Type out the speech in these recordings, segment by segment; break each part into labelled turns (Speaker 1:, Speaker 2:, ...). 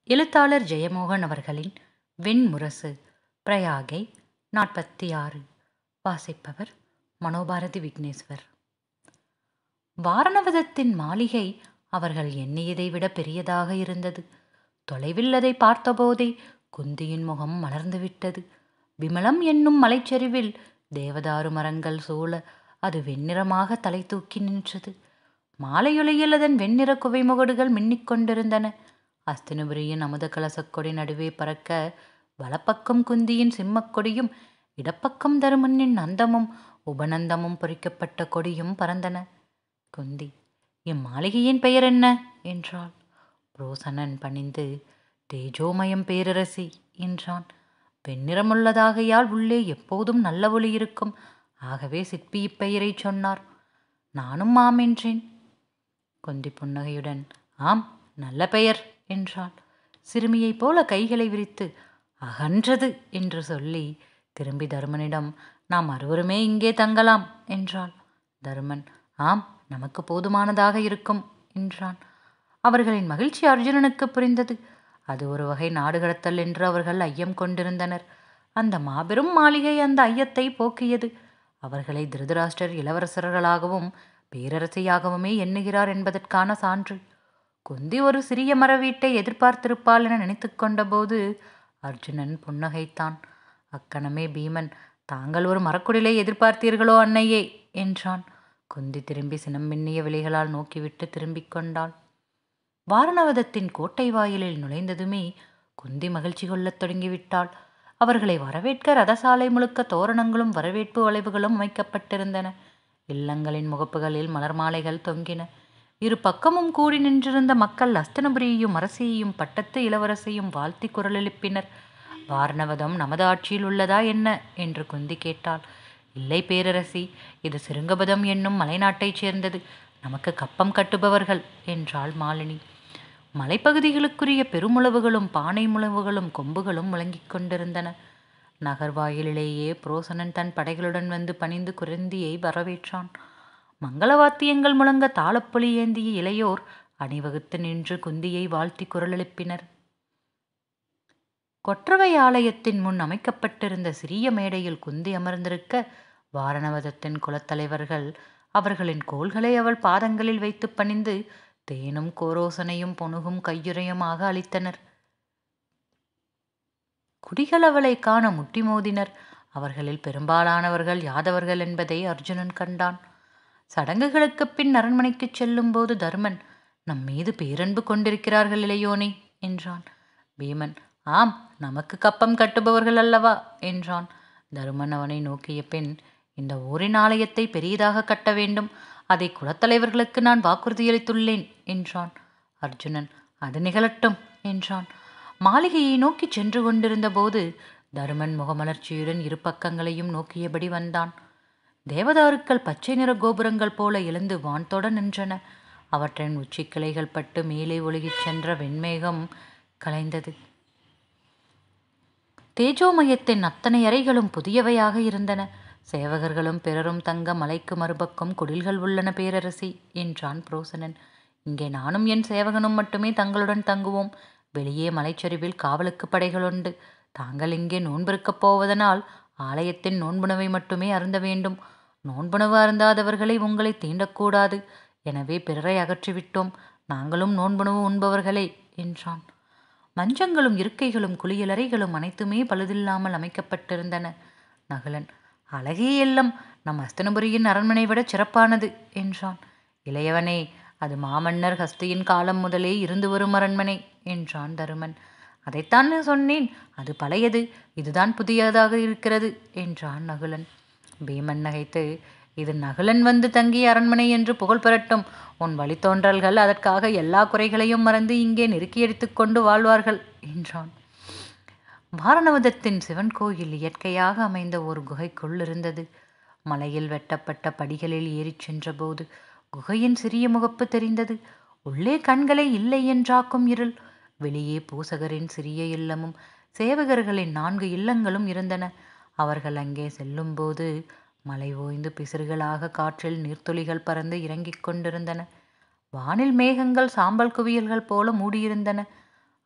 Speaker 1: எழுத்தாளர் ஜெயமோகன் அவர்களின் வெண்முரசு பிரயாகை 46. வாசிப்பவர் மனோபாரதி விக்னேஸ்வர். வாரணவதத்தின் மாளிகை அவர்கள் எண்ணியதை விட பெரியதாக இருந்தது. தொலைவில் அதை பார்த்தபோதே குந்தியின் முகம் மலர்ந்துவிட்டது. விமலம் என்னும் மலைச்சரிவில் தேவதாரு மரங்கள் சூழ அது வெண்ணிறமாக தலை தூக்கி நின்றது. மாலையொலியில் அதன் வெண்ணிற குவைமுகடுகள் மின்னிக் கொண்டிருந்தன. அஸ்தினபுரியின் அமுத கலசக்கொடி நடுவே பறக்க வலப்பக்கம் குந்தியின் சிம்மக்கொடியும் இடப்பக்கம் தருமனின் நந்தமும் உபநந்தமும் பொறிக்கப்பட்ட கொடியும் பறந்தன. குந்தி, இம்மாளிகையின் பெயர் என்ன என்றாள். புரோசனன் பணிந்து, தேஜோமயம் பேரரசி என்றான். வெண்ணிறமுள்ளதாகையால் உள்ளே எப்போதும் நல்ல ஒளி இருக்கும். ஆகவே சிற்பி இப்பெயரை சொன்னார். நானும் ஆம் என்றேன். குந்தி புன்னகையுடன், ஆம், நல்ல பெயர் என்றாள். சிறுமியைப் போல கைகளை விரித்து அகன்றது என்று சொல்லி திரும்பி தருமனிடம், நாம் அறுவருமே இங்கே தங்கலாம் என்றாள். தருமன், ஆம், நமக்கு போதுமானதாக இருக்கும் என்றான். அவர்களின் மகிழ்ச்சி அர்ஜுனனுக்கு புரிந்தது. அது ஒரு வகை நாடு கடத்தல் என்று அவர்கள் ஐயம் கொண்டிருந்தனர். அந்த மாபெரும் மாளிகை அந்த ஐயத்தை போக்கியது. அவர்களை திருதராஷ்டிரர் இளவரசர்களாகவும் பேரரசியாகவுமே எண்ணுகிறார் என்பதற்கான சான்று. குந்தி ஒரு சிறிய மர வீட்டை எதிர்பார்த்திருப்பாள் என நினைத்து கொண்டபோது அர்ஜுனன் புன்னகைத்தான். அக்கணமே பீமன், தாங்கள் ஒரு மரக்குடிலை எதிர்பார்த்தீர்களோ அன்னையே என்றான். குந்தி திரும்பி சினம் மின்னிய விழிகளால் நோக்கிவிட்டு திரும்பிக் கொண்டாள். வாரணவதத்தின் கோட்டை வாயிலில் நுழைந்ததுமே குந்தி மகிழ்ச்சி கொள்ளத் தொடங்கிவிட்டாள். அவர்களை வரவேற்க ரதசாலை முழுக்க தோரணங்களும் வரவேற்பு வளைவுகளும் அமைக்கப்பட்டிருந்தன. இல்லங்களின் முகப்புகளில் மலர் மாலைகள் தொங்கின. இரு பக்கமும் கூடி நின்றிருந்த மக்கள் அஸ்தினபுரியையும் அரசியையும் பட்டத்து இளவரசையும் வாழ்த்தி குரல் எழுப்பினர். வாரணவதம் நமது ஆட்சியில் உள்ளதா என்ன என்று குந்தி கேட்டாள். இல்லை பேரரசி, இது சிருங்கபதம் என்னும் மலைநாட்டைச் சேர்ந்தது. நமக்கு கப்பம் கட்டுபவர்கள் என்றாள் மாலினி. மலைப்பகுதிகளுக்குரிய பெருமுளவுகளும் பானை முழவுகளும் கொம்புகளும் முழங்கிக் கொண்டிருந்தன. நகர்வாயிலேயே புரோசனன் தன் படைகளுடன் வந்து பணிந்து குருந்தியை வரவேற்றான். மங்களவாத்தியங்கள் முழங்க தாளப்பொலி ஏந்திய இளையோர் அணிவகுத்து நின்று குந்தியை வாழ்த்தி குரல் எழுப்பினர். கொற்றவை ஆலயத்தின் முன் அமைக்கப்பட்டிருந்த சிறிய மேடையில் குந்தி அமர்ந்திருக்க வாரணவதத்தின் குலத்தலைவர்கள் அவர்களின் கோல்களை அவள் பாதங்களில் வைத்து பணிந்து தேனும் கோரோசனையும் பொணுகும் கையுறையுமாக அளித்தனர். குடிகள் அவளை காண முட்டி மோதினர். அவர்களில் பெரும்பாலானவர்கள் யாதவர்கள் என்பதை அர்ஜுனன் கண்டான். சடங்குகளுக்கு பின் அரண்மனைக்கு செல்லும் போது தருமன், நம் மீது பேரன்பு கொண்டிருக்கிறார்கள் இளையோனே என்றான். பீமன், ஆம், நமக்கு கப்பம் கட்டுபவர்கள் அல்லவா என்றான். தருமன் அவனை நோக்கிய பின், இந்த ஊரின் ஆலயத்தை பெரியதாக கட்ட வேண்டும். அதை குலத்தலைவர்களுக்கு நான் வாக்குறுதியளித்துள்ளேன் என்றான். அர்ஜுனன், அது நிகழட்டும் என்றான். மாளிகையை நோக்கி சென்று கொண்டிருந்த போது தருமன் முகமலர்ச்சியுடன் இரு பக்கங்களையும் நோக்கியபடி வந்தான். தேவதாருக்கள் பச்சை நிற கோபுரங்கள் போல எழுந்து வான்தொட நின்றன. அவற்றின் உச்சிக்கிளைகள் பட்டு மேலே ஒழுகிச் சென்ற வெண்மேகம் கலைந்தது. தேஜோமயத்தின் அத்தனை அறைகளும் புதியவையாக இருந்தன. சேவகர்களும் பிறரும் தங்க மலைக்கு மறுபக்கம் குடில்கள் உள்ளன பேரரசி என்றான் புரோசனன். இங்கே நானும் என் சேவகனும் மட்டுமே தங்களுடன் தங்குவோம். வெளியே மலைச்சரிவில் காவலுக்கு படைகள் உண்டு. தாங்கள் இங்கே நோன்பிருக்கப் போவதனால் ஆலயத்தின் நோன்புணவை மட்டுமே அருந்த வேண்டும். நோன்புணவு அருந்தாதவர்களை உங்களை தீண்டக்கூடாது. எனவே பிறரை அகற்றிவிட்டோம். நாங்களும் நோன்புணவு உண்பவர்களே என்றான். மஞ்சங்களும் இருக்கைகளும் குளியலறைகளும் அனைத்துமே பழுதில்லாமல் அமைக்கப்பட்டிருந்தன. நகுலன், அழகே இல்லம் நம் அஸ்தினபுரியின் அரண்மனை விட சிறப்பானது என்றான். இளையவனே, அது மாமன்னர் ஹஸ்தியின் காலம் முதலே இருந்து வரும் அரண்மனை என்றான் தருமன். அதைத்தான் சொன்னேன், அது பழையது, இதுதான் புதியதாக இருக்கிறது என்றான் நகுலன். பீமன் நகைத்து, இது நகுலன் வந்து தங்கிய அரண்மனை என்று புகழ் பெறட்டும். உன் வழித்தோன்றல்கள் அதற்காக எல்லா குறைகளையும் மறந்து இங்கே நெருக்கியடித்து கொண்டு வாழ்வார்கள் என்றான். வாரணவதத்தின் சிவன் கோயில் இயற்கையாக அமைந்த ஒரு குகைக்குள் இருந்தது. மலையில் வெட்டப்பட்ட படிகளில் ஏறிச் சென்றபோது குகையின் சிறிய முகப்பு தெரிந்தது. உள்ளே கண்களை இல்லை என்றாக்கும் இருள். வெளியே பூசகரின் சிறிய இல்லமும் சேவகர்களின் 4 இல்லங்களும் இருந்தன. அவர்கள் அங்கே செல்லும்போது மலை ஓய்ந்து பிசிறுகளாக காற்றில் நீர்த்துளிகள் பறந்து இறங்கிக் கொண்டிருந்தன. வானில் மேகங்கள் சாம்பல் குவியல்கள் போல மூடியிருந்தன.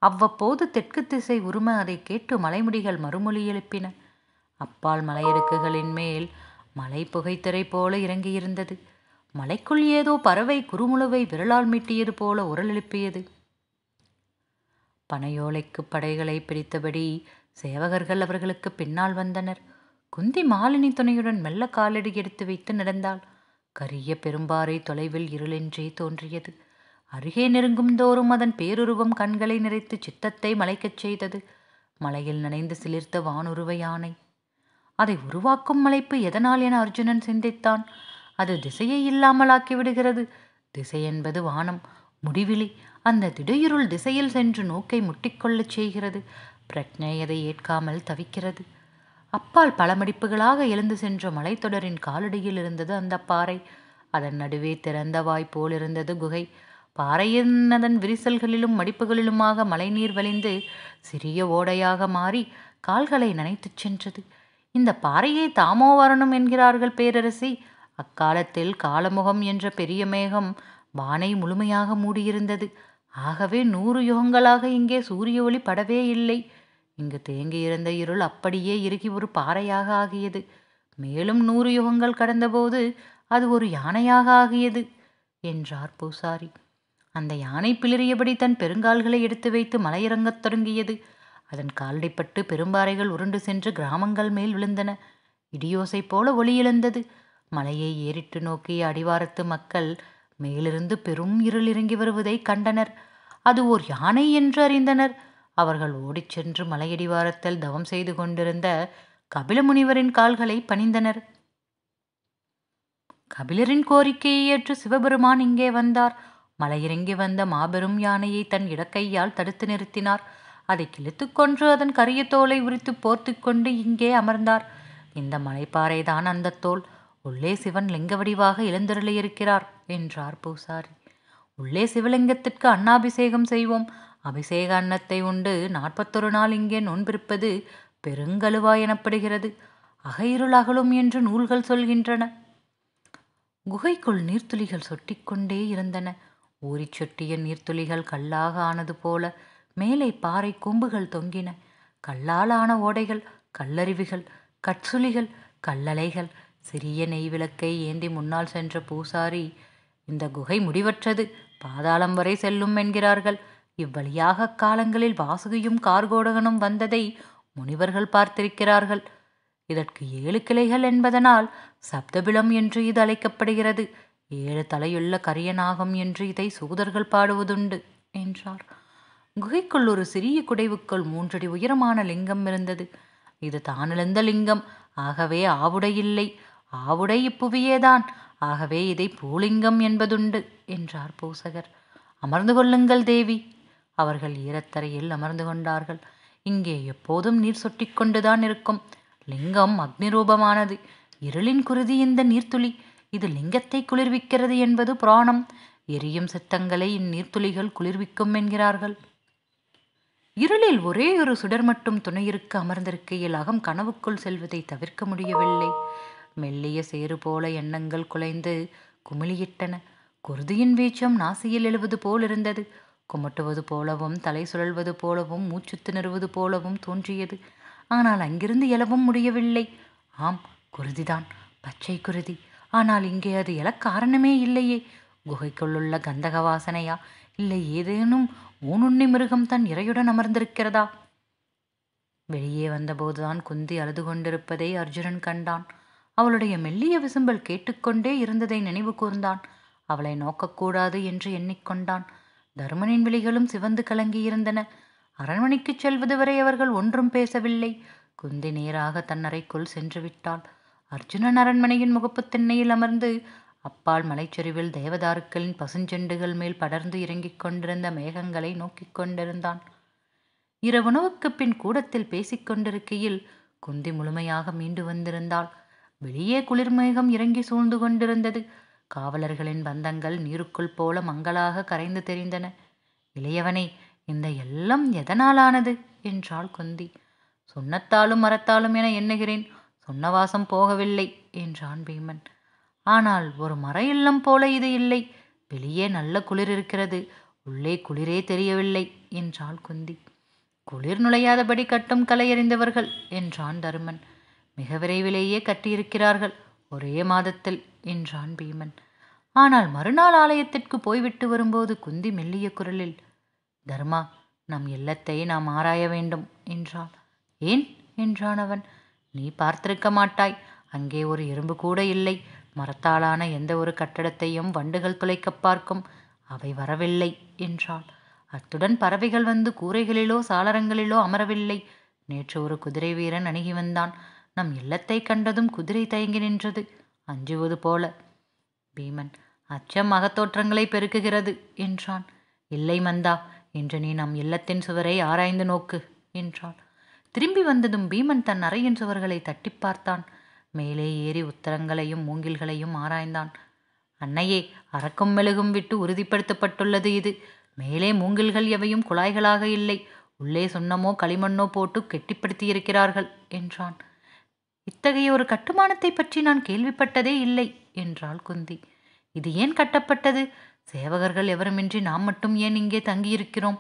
Speaker 1: அவ்வப்போது தெற்கு திசை உரும அதை கேட்டு மலைமுடிகள் மறுமொழி எழுப்பின. அப்பால் மலையடுக்குகளின் மேல் மலை புகைத்திரை போல இறங்கியிருந்தது. மலைக்குள் ஏதோ பறவை குறுமுழுவை விரலால் மீட்டியது போல உரல் எழுப்பியது. பனையோலைக்கு படைகளை பிடித்தபடி சேவகர்கள் அவர்களுக்கு பின்னால் வந்தனர். குந்தி மாலினி துணையுடன் மெல்ல காலடி எடுத்து வைத்து நடந்தாள். கரிய பெரும்பாறை தொலைவில் இருளென்றே தோன்றியது. அருகே நெருங்கும் தோறும் அதன் பேருருவம் கண்களை நிறைத்து சித்தத்தை மலைக்கச் செய்தது. மலையில் நனைந்து சிலிர்த்த வானுருவ யானை. அதை உருவாக்கும் மலைப்பு எதனால் என அர்ஜுனன் சிந்தித்தான். அது திசையை இல்லாமலாக்கி விடுகிறது. திசை என்பது வானம், முடிவிலி. அந்த திடையிருள் திசையில் சென்று நோக்கை முட்டிக்கொள்ளச் செய்கிறது. பிரக்ஞை அதை ஏற்காமல் தவிக்கிறது. அப்பால் பல மடிப்புகளாக எழுந்து சென்ற மலைத்தொடரின் காலடியில் இருந்தது அந்த பாறை. அதன் நடுவே திறந்த வாய்ப்போல் இருந்தது குகை. பாறையின் அதன் விரிசல்களிலும் மடிப்புகளிலுமாக மழைநீர் வழிந்து சிறிய ஓடையாக மாறி கால்களை நனைத்துச் சென்றது. இந்த பாறையை தாமோவரணம் என்கிறார்கள் பேரரசி. அக்காலத்தில் காலமுகம் என்ற பெரிய மேகம் வானை முழுமையாக மூடியிருந்தது. ஆகவே 100 யுகங்களாக இங்கே சூரிய ஒளி படவே இல்லை. இங்கு தேங்கியிருந்த இருள் அப்படியே இறுகி ஒரு பாறையாக ஆகியது. மேலும் 100 யுகங்கள் கடந்தபோது அது ஒரு யானையாக ஆகியது என்றார் பூசாரி. அந்த யானை பிளிறியபடி தன் பெருங்கால்களை எடுத்து வைத்து மலையிறங்கத் தொடங்கியது. அதன் காலடிப்பட்டு பெரும்பாறைகள் உருண்டு சென்று கிராமங்கள் மேல் விழுந்தன. இடியோசை போல ஒளி எழுந்தது. மலையை ஏறிட்டு நோக்கிய அடிவாரத்து மக்கள் மேலிருந்து பெரும் இருள் இறங்கி வருவதை கண்டனர். அது ஓர் யானை என்று அறிந்தனர். அவர்கள் ஓடிச் சென்று மலையடிவாரத்தில் தவம் செய்து கொண்டிருந்த கபில முனிவரின் கால்களை பணிந்தனர். கபிலரின் கோரிக்கையை ஏற்று சிவபெருமான் இங்கே வந்தார். மலையிறங்கி வந்த மாபெரும் யானையை தன் இடக்கையால் தடுத்து நிறுத்தினார். அதை கிழித்து கொன்று அதன் கரிய தோலை உரித்து போர்த்து கொண்டு இங்கே அமர்ந்தார். இந்த மலைப்பாறைதான் அந்த தோல். உள்ளே சிவன் லிங்க வடிவாக எழுந்தருளியிருக்கிறார் என்றார் பூசாரி. உள்ளே சிவலிங்கத்திற்கு அன்னாபிஷேகம் செய்வோம். அபிஷேக அன்னத்தை உண்டு 41 நாள் இங்கே நோன்பிருப்பது பெருங்கழுவா எனப்படுகிறது. அகையிருள் அகலும் என்று நூல்கள் சொல்கின்றன. குகைக்குள் நீர்த்துளிகள் சொட்டிக்கொண்டே இருந்தன. ஊறிச் சொட்டிய நீர்த்துளிகள் கல்லாக ஆனது போல மேலே பாறை கூம்புகள் தொங்கின. கல்லால் ஆன ஓடைகள், கல்லருவிகள், கற்சுளிகள், கல்லலைகள். சிறிய நெய் விளக்கை ஏந்தி முன்னால் சென்ற பூசாரி, இந்த குகை முடிவற்றது, பாதாளம் வரை செல்லும் என்கிறார்கள். இவ்வழியாக காலங்களில் வாசுகியும் கார்கோடகனும் வந்ததை முனிவர்கள் பார்த்திருக்கிறார்கள். இதற்கு 7 கிளைகள் என்பதனால் சப்தபிலம் என்று இது அழைக்கப்படுகிறது. 7 தலையுள்ள கரியநாகம் என்று இதை சூதர்கள் பாடுவதுண்டு என்றார். குகைக்குள் ஒரு சிறிய குடைவுக்குள் 3 அடி உயரமான லிங்கம் இருந்தது. இது தானெழுந்த லிங்கம். ஆகவே ஆவுடை இல்லை. ஆவுடை இப்புவியேதான். ஆகவே இதை பூலிங்கம் என்பதுண்டு என்றார் பூசகர். அமர்ந்து கொள்ளுங்கள் தேவி. அவர்கள் ஈரத்தரையில் அமர்ந்து கொண்டார்கள். இங்கே எப்போதும் நீர் சொட்டி கொண்டுதான் இருக்கும். லிங்கம் அக்னி ரூபமானது. இருளின் குருதி இந்த நீர்த்துளி. இது லிங்கத்தை குளிர்விக்கிறது என்பது புராணம். எரியும் சித்தங்களை இந்நீர்த்துளிகள் குளிர்விக்கும் என்கிறார்கள். இருளில் ஒரே ஒரு சுடர் மட்டும் துணையிருக்க அமர்ந்திருக்கையில் அகம் கனவுக்குள் செல்வதை தவிர்க்க முடியவில்லை. மெல்லிய சேறு போல எண்ணங்கள் குலைந்து குமிழியிட்டன. குருதியின் வீச்சம் நாசியில் எழுவது போல் இருந்தது. குமட்டுவது போலவும் தலை சுழல்வது போலவும் மூச்சு திணறுவது போலவும் தோன்றியது. ஆனால் அங்கிருந்து எழவும் முடியவில்லை. ஆம், குருதிதான், பச்சை குருதி. ஆனால் இங்கே அது எழ காரணமே இல்லையே. குகைக்குள்ளுள்ள கந்தக வாசனையா, இல்லை ஏதேனும் ஊனுண்ணி மிருகம் தன் இரையுடன் அமர்ந்திருக்கிறதா? வெளியே வந்தபோதுதான் குந்தி அழுது கொண்டிருப்பதை அர்ஜுனன் கண்டான். அவளுடைய மெல்லிய விசும்பல் கேட்டுக்கொண்டே இருந்ததை நினைவு கூர்ந்தான். அவளை நோக்கக்கூடாது என்று எண்ணிக்கொண்டான். தருமனின் விழிகளும் சிவந்து கலங்கியிருந்தன. அரண்மனைக்குச் செல்வது வரை அவர்கள் ஒன்றும் பேசவில்லை. குந்தி நேராக தன் அறைக்குள் சென்று விட்டாள். அர்ஜுனன் அரண்மனையின் முகப்பு திண்ணையில் அமர்ந்து அப்பால் மலைச்சரிவில் தேவதாருக்களின் பசுஞ்செண்டுகள் மேல் படர்ந்து இறங்கிக் கொண்டிருந்த மேகங்களை நோக்கிக் கொண்டிருந்தான். இரவுணவுக்கு பின் கூடத்தில் பேசிக்கொண்டிருக்கையில் குந்தி முழுமையாக மீண்டு வந்திருந்தாள். வெளியே குளிர்மேகம் இறங்கி சூழ்ந்து கொண்டிருந்தது. காவலர்களின் பந்தங்கள் நீருக்குள் போல மங்களாக கரைந்து தெரிந்தன. இளையவனே, இந்த எல்லாம் எதனாலானது என்றாள் குந்தி. சுண்ணத்தாலும் மரத்தாலும் என எண்ணுகிறேன். சொன்ன வாசம் போகவில்லை என்றான் பீமன். ஆனால் ஒரு மர இல்லம் போல இது இல்லை. வெளியே நல்ல குளிர் இருக்கிறது, உள்ளே குளிரே தெரியவில்லை என்றாள் குந்தி. குளிர் நுழையாதபடி கட்டும் கலை அறிந்தவர்கள் என்றான் தருமன். மிக விரைவிலேயே கட்டியிருக்கிறார்கள், ஒரே மாதத்தில் என்றான் பீமன். ஆனால் மறுநாள் ஆலயத்திற்கு போய்விட்டு வரும்போது குந்தி மெல்லிய குரலில், தர்மா, நம் இல்லத்தை நாம் ஆராய வேண்டும் என்றாள். ஏன் என்றான் அவன். நீ பார்த்திருக்க மாட்டாய், அங்கே ஒரு எறும்பு கூட இல்லை. மரத்தாலான எந்த ஒரு கட்டடத்தையும் வண்டுகள் துளைக்கப் பார்க்கும், அவை வரவில்லை என்றாள். அத்துடன் பறவைகள் வந்து கூரைகளிலோ சாளரங்களிலோ அமரவில்லை. நேற்று ஒரு குதிரை வீரன் அணுகி வந்தான். நம் இல்லத்தை கண்டதும் குதிரை தயங்கி நின்றது, அஞ்சுவது போல. பீமன், அச்சம் அகத்தோற்றங்களை பெருக்குகிறது என்றான். இல்லை மந்தா, இன்று நீ நம் இல்லத்தின் சுவரை ஆராய்ந்து நோக்கு என்றாள். திரும்பி வந்ததும் பீமன் தன் அறையின் சுவர்களை தட்டி பார்த்தான். மேலே ஏறி உத்தரங்களையும் மூங்கில்களையும் ஆராய்ந்தான். அன்னையே, அரக்கும் மெழுகும் விட்டு உறுதிப்படுத்தப்பட்டுள்ளது இது. மேலே மூங்கில்கள் எவையும் குழாய்களாக இல்லை, உள்ளே சுண்ணமோ களிமண்ணோ போட்டு கெட்டிப்படுத்தியிருக்கிறார்கள் என்றான். இத்தகைய ஒரு கட்டுமானத்தை பற்றி நான் கேள்விப்பட்டதே இல்லை என்றாள் குந்தி. இது ஏன் கட்டப்பட்டது? சேவகர்கள் எவருமின்றி நாம் மட்டும் ஏன் இங்கே தங்கியிருக்கிறோம்?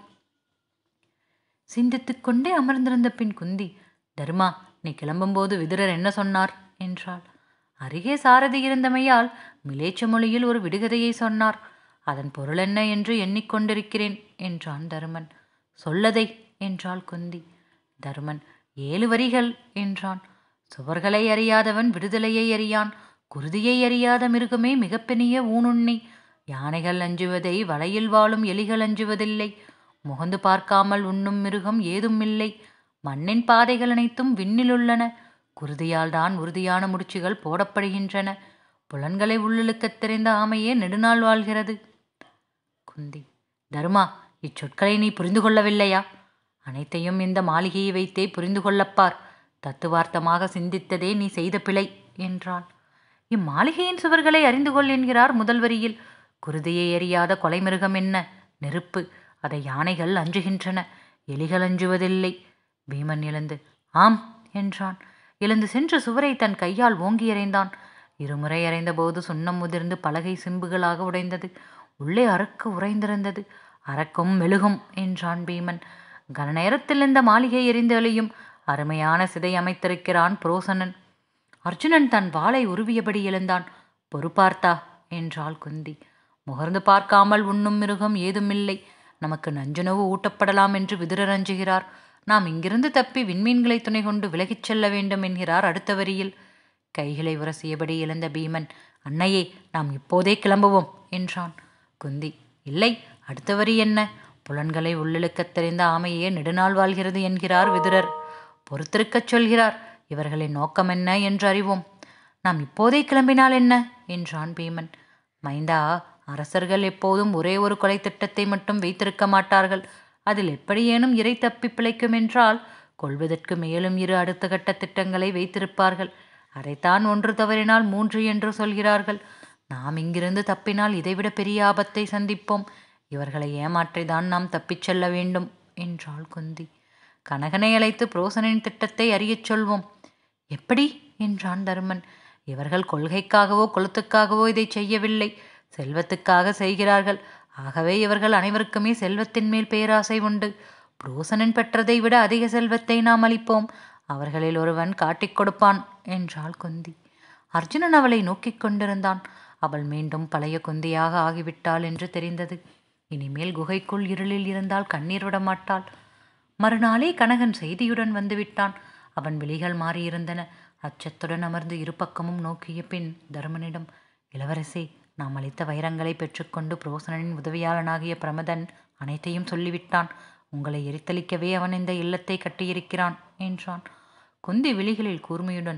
Speaker 1: சிந்தித்துக் கொண்டே அமர்ந்திருந்த பின் குந்தி, தர்மா, நீ கிளம்பும்போது விதுரர் என்ன சொன்னார் என்றாள். அருகே சாரதி இருந்தமையால் மிலேச்ச மொழியில் ஒரு விடுகதையை சொன்னார். அதன் பொருள் என்ன என்று எண்ணிக்கொண்டிருக்கிறேன் என்றான் தருமன். சொல்லதை என்றாள் குந்தி. தருமன் 7 வரிகள் என்றான். சுவர்களை அறியாதவன் விடுதலையை அறியான். குருதியை அறியாத மிருகமே மிகப்பெரிய ஊனுண்ணி. யானைகள் அஞ்சுவதை வலையில் வாழும் எலிகள் அஞ்சுவதில்லை. முகந்து பார்க்காமல் உண்ணும் மிருகம் ஏதும் இல்லை. மண்ணின் பாதைகள் அனைத்தும் விண்ணிலுள்ளன. குருதியால் தான் உறுதியான முடிச்சுகள் போடப்படுகின்றன. புலன்களை உள்ளிழுக்கத் தெரிந்த ஆமையே நெடுநாள் வாழ்கிறது. குந்தி, தர்மா, இச்சொற்களை நீ புரிந்து கொள்ளவில்லையா? அனைத்தையும் இந்த மாளிகையை வைத்தே புரிந்து கொள்ளப்பார். தத்துவார்த்தமாக சிந்தித்ததே நீ செய்த பிழை என்றாள். இம்மாளிகையின் சுவர்களை அறிந்து கொள் என்கிறார் முதல் வரியில். குருதியை எறியாத கொலை மிருகம் என்ன? நெருப்பு. அதை யானைகள் அஞ்சுகின்றன, எலிகள் அஞ்சுவதில்லை. பீமன் எழுந்து ஆம் என்றான். எழுந்து சென்று சுவரை தன் கையால் ஓங்கி எறிந்தான். இருமுறை அறைந்தபோது சுண்ணம் முதிர்ந்து பலகை சிம்புகளாக உடைந்தது. உள்ளே அரக்கு உறைந்திருந்தது. அரக்கும் மெழுகும் என்றான் பீமன். கன நேரத்தில் இந்த மாளிகை எரிந்தொழியும். அருமையான சிதை அமைத்திருக்கிறான் புரோசனன். அர்ஜுனன் தன் வாளை உருவியபடி எழுந்தான். பொறுப்பார்த்தா என்றாள் குந்தி. முகர்ந்து பார்க்காமல் உண்ணும் மிருகம் ஏதுமில்லை. நமக்கு நஞ்சுணவு ஊட்டப்படலாம் என்று விதுரர் அஞ்சுகிறார். நாம் இங்கிருந்து தப்பி விண்மீன்களை துணை கொண்டு விலகிச் செல்ல வேண்டும் என்கிறார் அடுத்த வரியில். கைகளை உரசியபடி எழுந்த பீமன், அன்னையே, நாம் இப்போதே கிளம்புவோம் என்றான். குந்தி, இல்லை, அடுத்த வரி என்ன? புலன்களை உள்ளிழுக்கத் தெரிந்த ஆமையே நெடுநாள் வாழ்கிறது என்கிறார் விதுரர். பொறுத்திருக்கச் சொல்கிறார். இவர்களின் நோக்கம் என்ன என்று அறிவோம். நாம் இப்போதே கிளம்பினால் என்ன என்றான் பீமன். மைந்தா, அரசர்கள் எப்போதும் ஒரே ஒரு கொலை திட்டத்தை மட்டும் வைத்திருக்க மாட்டார்கள். அதில் எப்படியேனும் இறை தப்பி பிழைக்கும் என்றால் கொள்வதற்கு மேலும் 2 அடுத்த கட்ட திட்டங்களை வைத்திருப்பார்கள். அதைத்தான் 1 தவறினால் 3 என்று சொல்கிறார்கள். நாம் இங்கிருந்து தப்பினால் இதைவிட பெரிய ஆபத்தை சந்திப்போம். இவர்களை ஏமாற்றிதான் நாம் தப்பிச் செல்ல வேண்டும் என்றாள் குந்தி. கனகனை அழைத்து புரோசனின் திட்டத்தை அறியச் சொல்வோம். எப்படி என்றான் தருமன். இவர்கள் கொள்கைக்காகவோ கொளுத்துக்காகவோ இதை செய்யவில்லை, செல்வத்துக்காக செய்கிறார்கள். ஆகவே இவர்கள் அனைவருக்குமே செல்வத்தின் மேல் பேராசை உண்டு. புரோசனன் பெற்றதை விட அதிக செல்வத்தை நாம் அளிப்போம். அவர்களில் ஒருவன் காட்டிக் கொடுப்பான் என்றாள் குந்தி. அர்ஜுனன் அவளை நோக்கிக் கொண்டிருந்தான். அவள் மீண்டும் பழைய குந்தியாக ஆகிவிட்டாள் என்று தெரிந்தது. இனிமேல் குகைக்குள் இருளில் இருந்தால் கண்ணீர் விடமாட்டாள். மறுநாளே கனகன் செய்தியுடன் வந்துவிட்டான். அவன் விழிகள் மாறியிருந்தன. அச்சத்துடன் அமர்ந்து இரு பக்கமும் நோக்கிய பின் தருமனிடம், இளவரசே, நாம் அளித்த வைரங்களை பெற்றுக்கொண்டு புரோசனனின் உதவியாளனாகிய பிரமதன் அனைத்தையும் சொல்லிவிட்டான். உங்களை எரித்தளிக்கவே அவன் இந்த இல்லத்தை கட்டியிருக்கிறான் என்றான். குந்தி விழிகளில் கூர்மையுடன்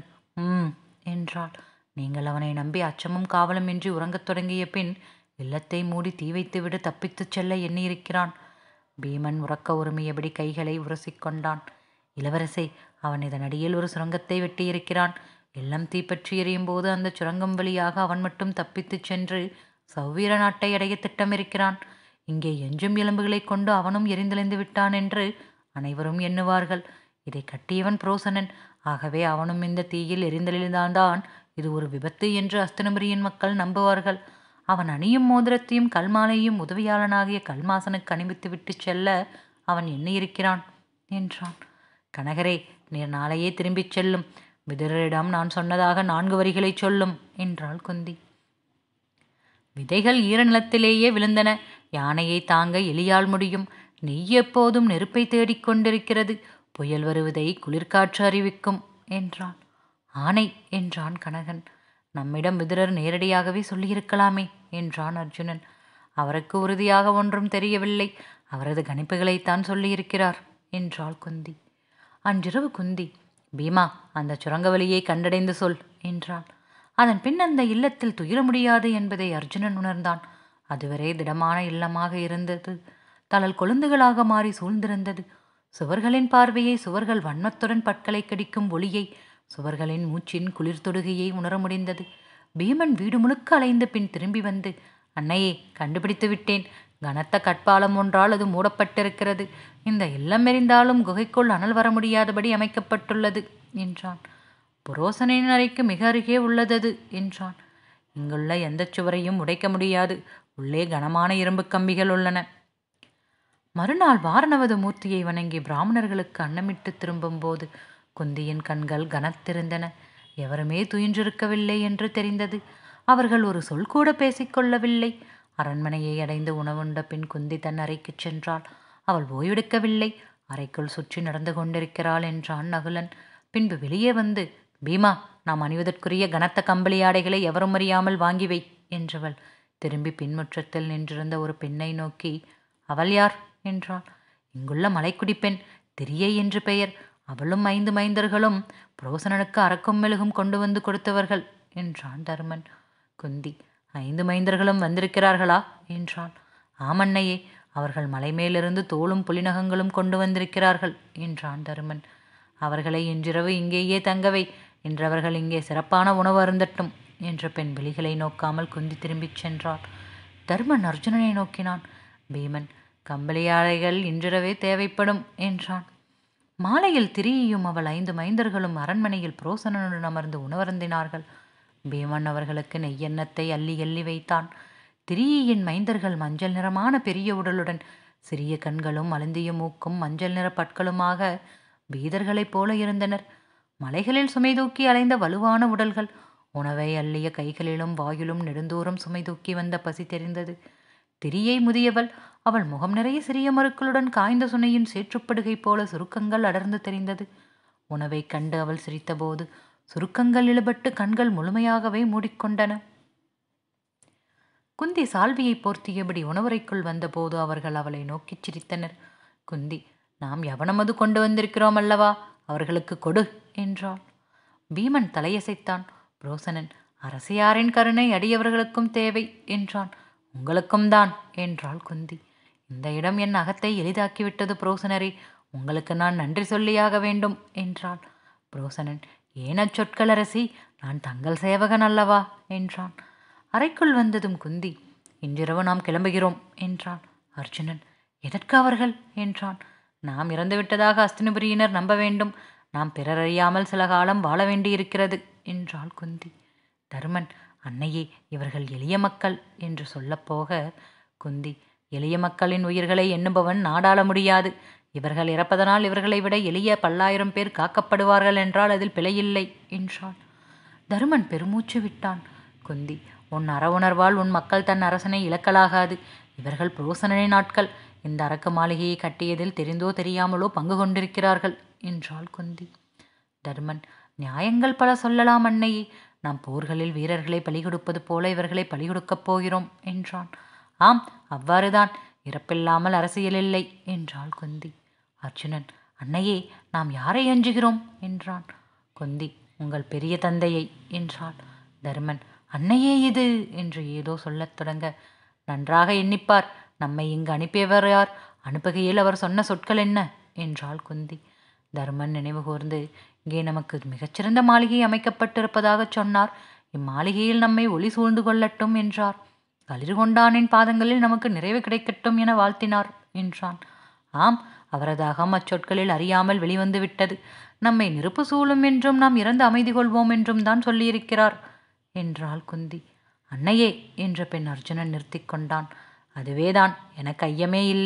Speaker 1: என்றாள். நீங்கள் அவனை நம்பி அச்சமும் காவலும் இன்றி உறங்கத் தொடங்கிய பின் இல்லத்தை மூடி தீ வைத்துவிடு தப்பித்துச் செல்ல எண்ணியிருக்கிறான். பீமன் உறக்க உரிமையபடி கைகளை உரசிக்கொண்டான். இளவரசே, அவன் இதன் அடியில் ஒரு சுரங்கத்தை வெட்டியிருக்கிறான். எல்லாம் தீப்பற்றி எறியும் போது அந்த சுரங்கம் வழியாக அவன் மட்டும் தப்பித்துச் சென்று சௌவீர நாட்டை அடைய திட்டமிருக்கிறான். இங்கே எஞ்சும் எலும்புகளை கொண்டு அவனும் எரிந்தெளிந்து விட்டான் என்று அனைவரும் எண்ணுவார்கள். இதை கட்டியவன் புரோசனன். ஆகவே அவனும் இந்த தீயில் எரிந்தெளிந்தால்தான் இது ஒரு விபத்து என்று அஸ்தினபுரியின் மக்கள் நம்புவார்கள். அவன் அணியும் மோதிரத்தையும் கல்மாலையும் உதவியாளனாகிய கல்மாசனுக்கு அணிவித்து விட்டு செல்ல அவன் எண்ணியிருக்கிறான் என்றான். கனகரே, நீர் நாளையே திரும்பிச் செல்லும். விதுரரிடம் நான் சொன்னதாக 4 வரிகளை சொல்லும் என்றாள் குந்தி. விதைகள் ஈரநிலத்திலேயே விழுந்தன. யானையை தாங்க எலியால் முடியும். நெய் எப்போதும் நெருப்பை தேடிக்கொண்டிருக்கிறது. புயல் வருவதை குளிர்காற்று அறிவிக்கும் என்றான். ஆணை என்றான் கனகன். நம்மிடம் விதுரர் நேரடியாகவே சொல்லியிருக்கலாமே என்றான் அர்ஜுனன். அவருக்கு உறுதியாக ஒன்றும் தெரியவில்லை. அவரது கணிப்புகளைத்தான் சொல்லியிருக்கிறார் என்றாள் குந்தி. அன்றிரவு குந்தி, பீமா, அந்த சுரங்க வழியை கண்டடைந்து சொல் என்றாள். அதன் பின் அந்த இல்லத்தில் துயில முடியாது என்பதை அர்ஜுனன் உணர்ந்தான். அதுவரை திடமான இல்லமாக இருந்தது தளல் கொழுந்துகளாக மாறி சூழ்ந்திருந்தது. சுவர்களின் பார்வையை, சுவர்கள் வன்மத்துடன் பற்களை கடிக்கும் ஒளியை, சுவர்களின் மூச்சின் குளிர் தொடுகையை உணர முடிந்தது. பீமன் வீடு முழுக்க அலைந்த பின் திரும்பி வந்து, அன்னையே, கண்டுபிடித்து விட்டேன். கனத்த கட்பாலம் ஒன்றால் அது மூடப்பட்டிருக்கிறது. இந்த இல்லம் எரிந்தாலும் குகைக்குள் அனல் வர முடியாதபடி அமைக்கப்பட்டுள்ளது என்றான். புரோசனின் அறைக்கு மிக அருகே உள்ளது என்றான். இங்குள்ள எந்த சுவரையும் உடைக்க முடியாது. உள்ளே கனமான இரும்பு கம்பிகள் உள்ளன. மறுநாள் வாரணவத மூர்த்தியை வணங்கி பிராமணர்களுக்கு அன்னமிட்டு திரும்பும் போது குந்தியின் கண்கள் கனத்திருந்தன. எவருமே துயின்றிருக்கவில்லை என்று தெரிந்தது. அவர்கள் ஒரு சொல் கூட பேசிக்கொள்ளவில்லை. அரண்மனையை அடைந்து உணவுண்ட பின் குந்தி தன் அறைக்கு சென்றாள். அவள் ஓய்வெடுக்கவில்லை. அறைக்குள் சுற்றி நடந்து கொண்டிருக்கிறாள் என்றான் நகுலன். பின்பு வெளியே வந்து, பீமா, நாம் அணிவதற்குரிய கனத்த கம்பளி ஆடைகளை எவரும் அறியாமல் வாங்கி வை என்றவள் திரும்பி பின்முற்றத்தில் நின்றிருந்த ஒரு பெண்ணை நோக்கி, அவள் யார் என்றாள். இங்குள்ள மலைக்குடி பெண், திரியை என்று பெயர். அவளும் 5 மைந்தர்களும் புரோசனனுக்கு அரக்கும் மெழுகும் கொண்டு வந்து கொடுத்தவர்கள் என்றான் தருமன். குந்தி, 5 மைந்தர்களும் வந்திருக்கிறார்களா என்றாள். ஆமன்னையே, அவர்கள் மலை மேலிருந்து தோளும் புலிநகங்களும் கொண்டு வந்திருக்கிறார்கள் என்றான் தருமன். அவர்களை இன்றிரவு இங்கேயே தங்கவை. இன்றவர்கள் இங்கே சிறப்பான உணவு அருந்தட்டும் என்ற பெண் விழிகளை நோக்காமல் குந்தி திரும்பிச் சென்றாள். தருமன் அர்ஜுனனை நோக்கினான். பீமன், கம்பளியாடைகள் இன்றிரவே தேவைப்படும் என்றான். மாலையில் திரியையும் அவள் 5 மைந்தர்களும் அரண்மனையில் புரோசனனுடன் அமர்ந்து உணவருந்தினார்கள். பீமன் அவர்களுக்கு நெய்யெண்ணத்தை அள்ளி அள்ளி வைத்தான். திரியின் மைந்தர்கள் மஞ்சள் நிறமான பெரிய உடலுடன், சிறிய கண்களும் அழுந்திய மூக்கும் மஞ்சள் நிற பற்களுமாக பீதர்களைப் போல இருந்தனர். மலைகளில் சுமை தூக்கி அலைந்த வலுவான உடல்கள். உணவை அள்ளிய கைகளிலும் வாயிலும் நெடுந்தூரம் சுமை தூக்கி வந்த பசி தெரிந்தது. திரியை முதியவள். அவள் முகம் நிறைய சிறிய மருக்களுடன் காய்ந்த சுனையின் சேற்றுப்படுகை போல சுருக்கங்கள் அடர்ந்து தெரிந்தது. உணவை கண்டு அவள் சிரித்தபோது சுருக்கங்கள் இழுபட்டு கண்கள் முழுமையாகவே மூடிக்கொண்டன. குந்தி சால்வியை போர்த்தியபடி உணவறைக்குள் வந்தபோது அவர்கள் அவளை நோக்கிச் சிரித்தனர். குந்தி, நாம் யவனமது கொண்டு வந்திருக்கிறோம் அல்லவா, அவர்களுக்கு கொடு என்றாள். பீமன் தலையசைத்தான். புரோசனன், அரசியாரின் கருணை அடியவர்களுக்கும் தேவை என்றான். உங்களுக்கும் தான் என்றாள் குந்தி. இந்த இடம் என் அகத்தை எளிதாக்கிவிட்டது புரோசனரே, உங்களுக்கு நான் நன்றி சொல்லியாக வேண்டும் என்றாள். புரோசனன், ஏன் அச்சொற்கள் அரசி, நான் தங்கள் சேவகன் அல்லவா என்றான். அறைக்குள் வந்ததும் குந்தி, இன்றிரவு நாம் கிளம்புகிறோம் என்றான். அர்ஜுனன், எதற்கு அவர்கள் என்றான். நாம் இறந்துவிட்டதாக அஸ்தினபுரியினர் நம்ப வேண்டும். நாம் பிறர் அறியாமல் சில காலம் வாழ வேண்டியிருக்கிறது என்றாள் குந்தி. தருமன், அன்னையே, இவர்கள் எளிய மக்கள் என்று சொல்லப்போக குந்தி, எளிய மக்களின் உயிர்களை எண்ணுபவன் நாடாள முடியாது. இவர்கள் இறப்பதனால் இவர்களை விட எளிய 10,000 பேர் காக்கப்படுவார்கள் என்றால் அதில் பிழையில்லை என்றாள். தருமன் பெருமூச்சு விட்டான். குந்தி, உன் அற உணர்வால் உன் மக்கள் தன் அரசனை இழக்கலாகாது. இவர்கள் புரோசனனின் ஆட்கள். இந்த அரக்கு மாளிகையை கட்டியதில் தெரிந்தோ தெரியாமலோ பங்கு கொண்டிருக்கிறார்கள் என்றாள் குந்தி. தருமன், நியாயங்கள் பல சொல்லலாம் அன்னையே. நாம் போர்களில் வீரர்களை பலி கொடுப்பது போல இவர்களை பலி கொடுக்கப் போகிறோம் என்றான். ஆம், அவ்வாறுதான். இறப்பில்லாமல் அரசியல் இல்லை என்றாள் குந்தி. அர்ஜுனன், அன்னையே, நாம் யாரை அஞ்சுகிறோம் என்றான். குந்தி, உங்கள் பெரிய தந்தையை என்றாள். தருமன், அன்னையே இது என்று ஏதோ சொல்லத் தொடங்க, நன்றாக எண்ணிப்பார். நம்மை இங்கு அனுப்பியவர் யார்? அனுப்புகையில் அவர் சொன்ன சொற்கள் என்ன என்றாள் குந்தி. தருமன் நினைவு கூர்ந்து, இங்கே நமக்கு மிகச்சிறந்த மாளிகை அமைக்கப்பட்டிருப்பதாக சொன்னார். இம்மாளிகையில் நம்மை ஒளி சூழ்ந்து கொள்ளட்டும் என்றார். களிர்கொண்டானின் பாதங்களில் நமக்கு நிறைவு கிடைக்கட்டும் என வாழ்த்தினார் என்றான். ஆம், அவரது அகம் அச்சொற்களில் அறியாமல் வெளிவந்து விட்டது. நம்மை நெருப்பு சூழும் என்றும் நாம் இறந்து அமைதி கொள்வோம் என்றும் தான் சொல்லியிருக்கிறார் என்றாள் குந்தி. அன்னையே என்ற பெண் அர்ஜுனன் நிறுத்தி கொண்டான். அதுவேதான், எனக்கு ஐயமே இல்லை.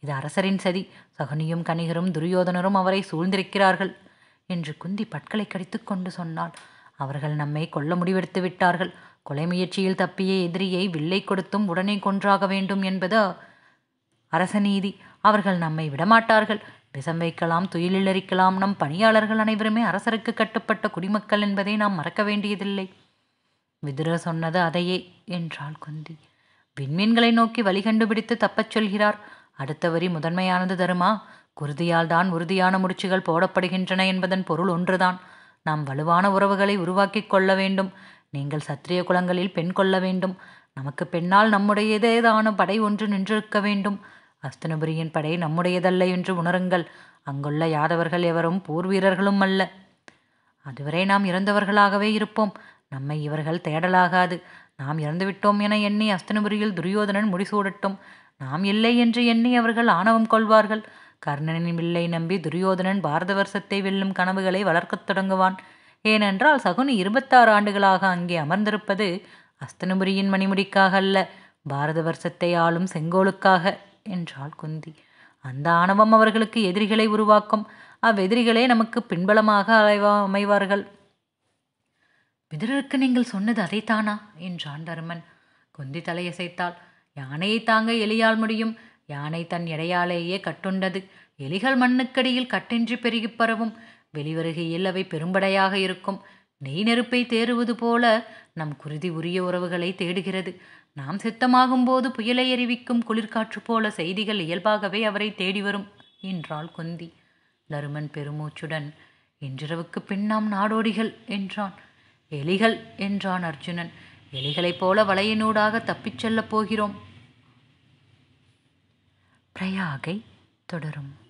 Speaker 1: இது அரசரின் சதி. சகுனியும் கணிகரும் துரியோதனரும் அவரை சூழ்ந்திருக்கிறார்கள் என்று குந்தி பற்களை கடித்துக் கொண்டு சொன்னாள். அவர்கள் நம்மை கொல்ல முடிவெடுத்து விட்டார்கள். கொலை முயற்சியில் தப்பிய எதிரியை வில்லை கொடுத்தும் உடனே கொன்றாக வேண்டும் என்பது அரசநீதி. அவர்கள் நம்மை விடமாட்டார்கள். விஷம் வைக்கலாம், துயிலில் எரிக்கலாம். நம் பணியாளர்கள் அனைவருமே அரசருக்கு கட்டுப்பட்ட குடிமக்கள் என்பதை நாம் மறக்க வேண்டியதில்லை. விதுரர் சொன்னது அதையே என்றாள் குந்தி. விண்மீன்களை நோக்கி வழி கண்டுபிடித்து தப்பச் சொல்கிறார். அடுத்த வரி முதன்மையானது தருமா? குருதியால் தான் உறுதியான முடிச்சுகள் போடப்படுகின்றன என்பதன் பொருள் ஒன்றுதான். நாம் வலுவான உறவுகளை உருவாக்கி கொள்ள வேண்டும். நீங்கள் சத்திரிய குலங்களில் பெண் கொள்ள வேண்டும். நமக்கு பெண்ணால் நம்முடையதேதான படை ஒன்று நின்றிருக்க வேண்டும். அஸ்தனபுரியின் படை நம்முடையதல்ல என்று உணருங்கள். அங்குள்ள யாதவர்கள் எவரும் போர் வீரர்களும் அல்ல. அதுவரை நாம் இறந்தவர்களாகவே இருப்போம். நம்மை இவர்கள் தேடலாகாது. நாம் இறந்துவிட்டோம் என எண்ணி அஸ்தனபுரியில் துரியோதனன் முடிசூடட்டும். நாம் இல்லை என்று எண்ணி அவர்கள் ஆணவம் கொள்வார்கள். கர்ணனின் வில்லை நம்பி துரியோதனன் பாரத வருஷத்தை வெல்லும் கனவுகளை வளர்க்கத் தொடங்குவான். ஏனென்றால் சகுனி 26 ஆண்டுகளாக அங்கே அமர்ந்திருப்பது அஸ்தனபுரியின் மணிமுடிக்காக அல்ல, பாரத வருஷத்தை ஆளும் செங்கோலுக்காக என்றாள் குந்தி. அந்த ஆணவம் அவர்களுக்கு எதிரிகளை உருவாக்கும். அவ்வெதிரிகளே நமக்கு பின்பலமாக அமைவார்கள். விதுரருக்கு நீங்கள் சொன்னது அதைத்தானா என்றான் தருமன். குந்தி தலையசைத்தாள். யானையை தாங்க எலியால் முடியும். யானை தன் எடையாலேயே கட்டுண்டது. எலிகள் மண்ணுக்கடியில் கட்டின்றி பெருகி பரவும். வெளிவருகையில் அவை பெரும்படையாக இருக்கும். நெய் நெருப்பை தேறுவது போல நம் குருதி உரிய உறவுகளை தேடுகிறது. நாம் சித்தமாகும் போது புயலை எறிவிக்கும் குளிர்காற்று போல செய்திகள் இயல்பாகவே அவரை தேடி வரும் என்றாள் குந்தி. தருமன் பெருமூச்சுடன், இன்றிரவுக்கு பின் நாம் நாடோடிகள் என்றான். எலிகள் என்றான் அர்ஜுனன். எலிகளைப் போல வலையினூடாக தப்பிச் செல்லப் போகிறோம். பிரயாகை தொடரும்.